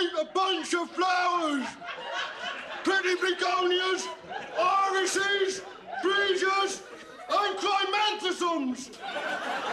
eat a bunch of flowers. Pretty begonias, irises, freesias, and climanthousums.